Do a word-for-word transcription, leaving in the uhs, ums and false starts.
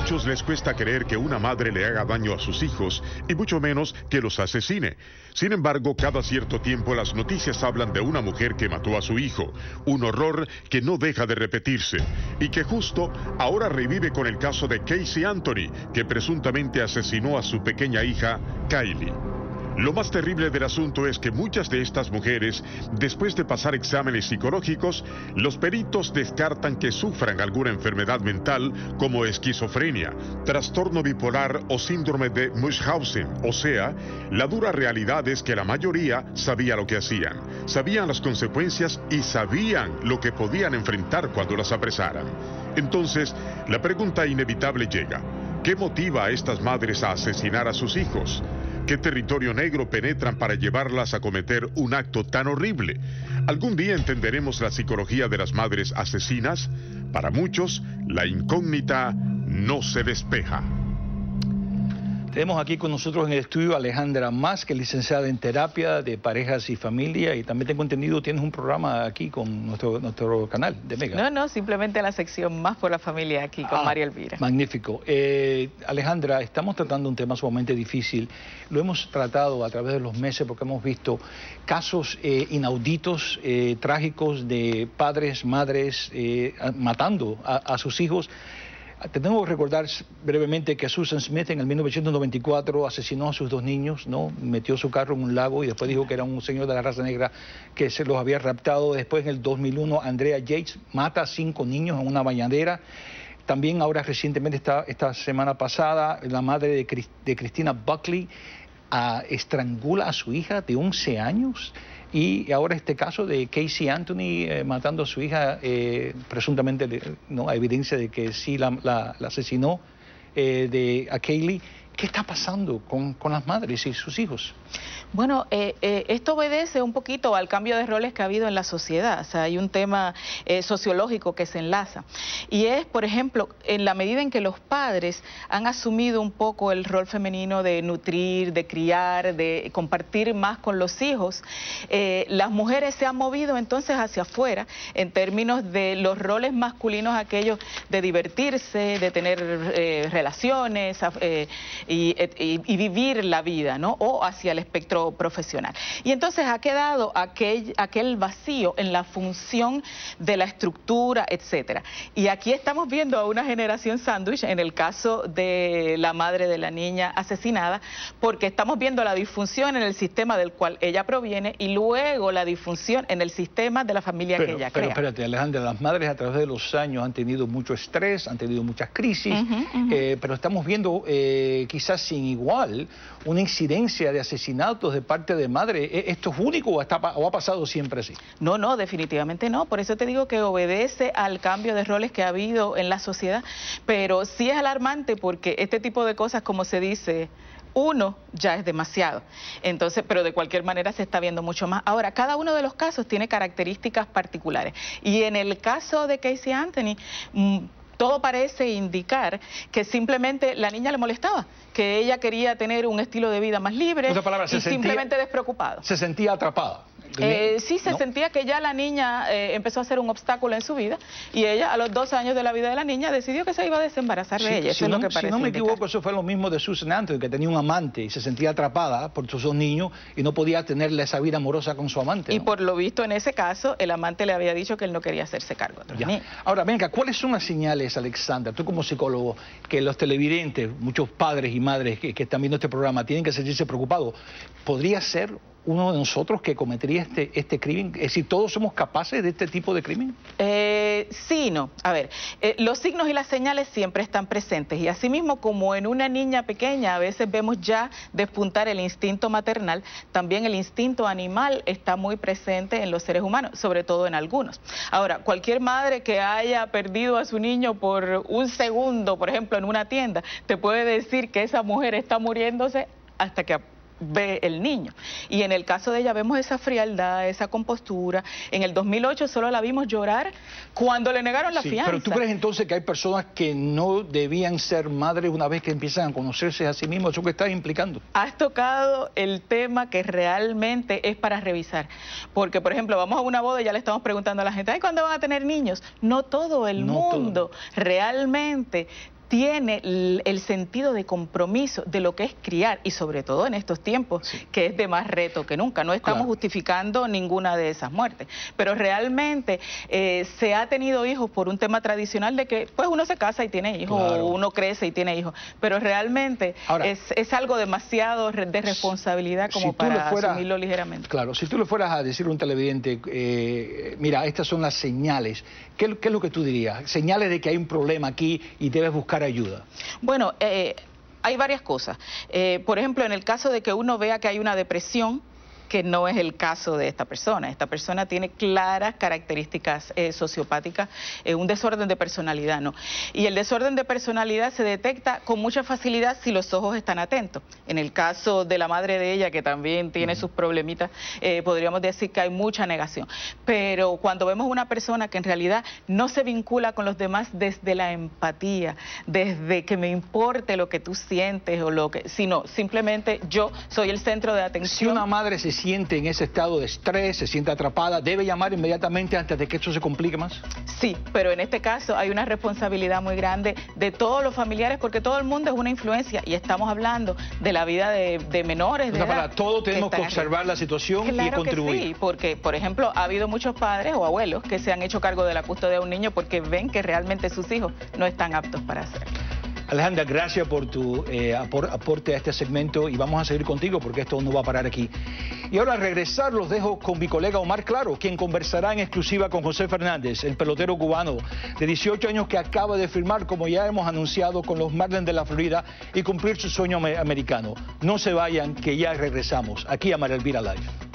muchos les cuesta creer que una madre le haga daño a sus hijos y mucho menos que los asesine. Sin embargo, cada cierto tiempo las noticias hablan de una mujer que mató a su hijo, un horror que no deja de repetirse y que justo ahora revive con el caso de Casey Anthony, que presuntamente asesinó a su pequeña hija, Kylie. Lo más terrible del asunto es que muchas de estas mujeres, después de pasar exámenes psicológicos, los peritos descartan que sufran alguna enfermedad mental como esquizofrenia, trastorno bipolar o síndrome de Munchausen. O sea, la dura realidad es que la mayoría sabía lo que hacían, sabían las consecuencias y sabían lo que podían enfrentar cuando las apresaran. Entonces, la pregunta inevitable llega: ¿qué motiva a estas madres a asesinar a sus hijos? ¿Qué territorio negro penetran para llevarlas a cometer un acto tan horrible? ¿Algún día entenderemos la psicología de las madres asesinas? Para muchos, la incógnita no se despeja. Tenemos aquí con nosotros en el estudio a Alejandra Mas, que es licenciada en terapia de parejas y familia, y también tengo entendido tienes un programa aquí con nuestro, nuestro canal de Mega. No, no, simplemente la sección Más por la Familia aquí con ah, María Elvira. Magnífico. Eh, Alejandra, estamos tratando un tema sumamente difícil. Lo hemos tratado a través de los meses porque hemos visto casos eh, inauditos, eh, trágicos de padres, madres eh, matando a, a sus hijos. Tenemos que recordar brevemente que Susan Smith en el mil novecientos noventa y cuatro asesinó a sus dos niños, ¿no? Metió su carro en un lago y después dijo que era un señor de la raza negra que se los había raptado. Después, en el dos mil uno, Andrea Yates mata a cinco niños en una bañadera. También ahora recientemente, esta, esta semana pasada, la madre de, de Christina Buckley a, estrangula a su hija de once años. Y ahora este caso de Casey Anthony eh, matando a su hija, eh, presuntamente, no hay evidencia de que sí la, la, la asesinó eh, de, a Kylie. ¿Qué está pasando con, con las madres y sus hijos? Bueno, eh, eh, esto obedece un poquito al cambio de roles que ha habido en la sociedad. O sea, hay un tema eh, sociológico que se enlaza. Y es, por ejemplo, en la medida en que los padres han asumido un poco el rol femenino de nutrir, de criar, de compartir más con los hijos, eh, las mujeres se han movido entonces hacia afuera en términos de los roles masculinos, aquellos de divertirse, de tener eh, relaciones, eh, Y, y, y vivir la vida, ¿no? O hacia el espectro profesional. Y entonces ha quedado aquel, aquel vacío en la función de la estructura, etcétera. Y aquí estamos viendo a una generación sándwich en el caso de la madre de la niña asesinada, porque estamos viendo la disfunción en el sistema del cual ella proviene y luego la disfunción en el sistema de la familia pero, que ella pero, crea. Espérate, Alejandra, las madres a través de los años han tenido mucho estrés, han tenido muchas crisis, uh-huh, uh-huh. Eh, pero estamos viendo eh, quizás sin igual una incidencia de asesinatos de parte de madre. ¿Esto es único o, está, o ha pasado siempre así? No, no, definitivamente no. Por eso te digo que obedece al cambio de roles que ha habido en la sociedad. Pero sí es alarmante porque este tipo de cosas, como se dice, uno ya es demasiado. Entonces, pero de cualquier manera se está viendo mucho más. Ahora, cada uno de los casos tiene características particulares. Y en el caso de Casey Anthony, mmm, todo parece indicar que simplemente la niña le molestaba, que ella quería tener un estilo de vida más libre palabra, y sentía, simplemente despreocupado. Se sentía atrapada. Eh, sí, se ¿no? sentía que ya la niña eh, empezó a ser un obstáculo en su vida y ella a los dos años de la vida de la niña decidió que se iba a desembarazar de sí, ella. Eso si es no, lo que parece si no me indicar. equivoco, eso fue lo mismo de Susan Anthony, que tenía un amante y se sentía atrapada por sus dos niños y no podía tenerle esa vida amorosa con su amante. Y ¿no? por lo visto en ese caso el amante le había dicho que él no quería hacerse cargo de la niña. Ahora, venga, ¿cuáles son las señales, Alexandra, tú como psicólogo, que los televidentes, muchos padres y madres que, que están viendo este programa, tienen que sentirse preocupados? ¿Podría ser uno de nosotros que cometería este, este crimen? Es decir, ¿todos somos capaces de este tipo de crimen? Eh, sí, no. A ver, eh, los signos y las señales siempre están presentes y asimismo como en una niña pequeña a veces vemos ya despuntar el instinto maternal, también el instinto animal está muy presente en los seres humanos, sobre todo en algunos. Ahora, cualquier madre que haya perdido a su niño por un segundo, por ejemplo, en una tienda, te puede decir que esa mujer está muriéndose hasta que ve el niño. Y en el caso de ella vemos esa frialdad, esa compostura. En el dos mil ocho solo la vimos llorar cuando le negaron la sí, fianza. Pero ¿tú crees entonces que hay personas que no debían ser madres una vez que empiezan a conocerse a sí mismos? ¿Eso que estás implicando? Has tocado el tema que realmente es para revisar. Porque, por ejemplo, vamos a una boda y ya le estamos preguntando a la gente, ¿ay, cuándo van a tener niños? No todo el no mundo todo. realmente tiene el sentido de compromiso de lo que es criar, y sobre todo en estos tiempos, sí, que es de más reto que nunca. No estamos claro. justificando ninguna de esas muertes, pero realmente eh, se ha tenido hijos por un tema tradicional de que pues uno se casa y tiene hijos, claro. o uno crece y tiene hijos, pero realmente Ahora, es, es algo demasiado de responsabilidad como si para fueras, asumirlo ligeramente. Claro, si tú le fueras a decir a un televidente, eh, mira, estas son las señales, ¿qué, ¿qué es lo que tú dirías? Señales de que hay un problema aquí y debes buscar ayuda. Bueno, eh, hay varias cosas. Eh, por ejemplo, en el caso de que uno vea que hay una depresión, que no es el caso de esta persona. Esta persona tiene claras características eh, sociopáticas, eh, un desorden de personalidad, ¿no? Y el desorden de personalidad se detecta con mucha facilidad si los ojos están atentos. En el caso de la madre de ella, que también tiene sus problemitas, eh, podríamos decir que hay mucha negación. Pero cuando vemos una persona que en realidad no se vincula con los demás desde la empatía, desde que me importe lo que tú sientes o lo que, sino simplemente yo soy el centro de atención. Si una madre se siente en ese estado de estrés, se siente atrapada, ¿debe llamar inmediatamente antes de que esto se complique más? Sí, pero en este caso hay una responsabilidad muy grande de todos los familiares, porque todo el mundo es una influencia y estamos hablando de la vida de, de menores de o sea, edad. Para todos tenemos que, que observar la situación claro y contribuir. Que sí, porque, por ejemplo, ha habido muchos padres o abuelos que se han hecho cargo de la custodia de un niño porque ven que realmente sus hijos no están aptos para hacerlo. Alejandra, gracias por tu eh, apor, aporte a este segmento y vamos a seguir contigo porque esto no va a parar aquí. Y ahora al regresar los dejo con mi colega Omar Claro, quien conversará en exclusiva con José Fernández, el pelotero cubano de dieciocho años que acaba de firmar, como ya hemos anunciado, con los Marlins de la Florida y cumplir su sueño americano. No se vayan, que ya regresamos aquí a María Elvira Live.